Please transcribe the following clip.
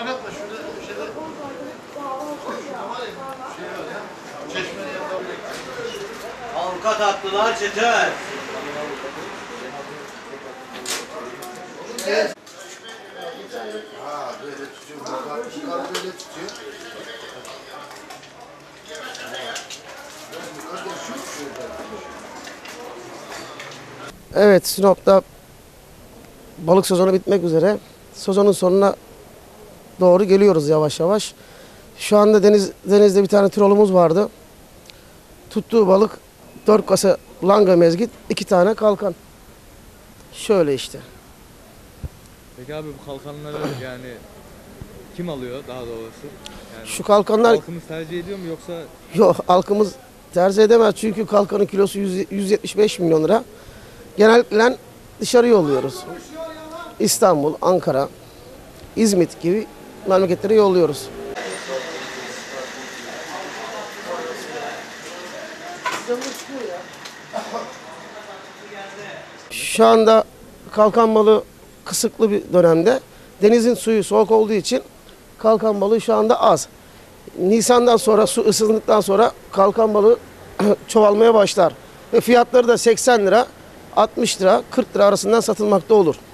Oynatma şurada bir şeyde. Şurada var ya, şey var ya. Çeşmenin yanında. Avukat attılar çeter. Ha böyle tutuyor. Yukarı böyle tutuyor. Evet, Sinop'ta balık sezonu bitmek üzere. Sezonun sonuna doğru geliyoruz yavaş yavaş. Şu anda denizde bir tane trolümüz vardı. Tuttuğu balık 4 kasa langa mezgit, 2 tane kalkan. Şöyle işte. Peki abi bu kalkanları yani kim alıyor daha doğrusu? Yani Şu kalkanlar halkımız tercih ediyor mu yoksa yok, halkımız tercih edemez çünkü kalkanın kilosu 175 milyon lira. Genellikle dışarı yolluyoruz. İstanbul, Ankara, İzmit gibi memleketlere yolluyoruz. Şu anda kalkan balığı kısıklı bir dönemde. Denizin suyu soğuk olduğu için kalkan balığı şu anda az. Nisan'dan sonra, su ısındıktan sonra kalkan balığı çoğalmaya başlar. Ve fiyatları da 80 lira, 60 lira, 40 lira arasından satılmakta olur.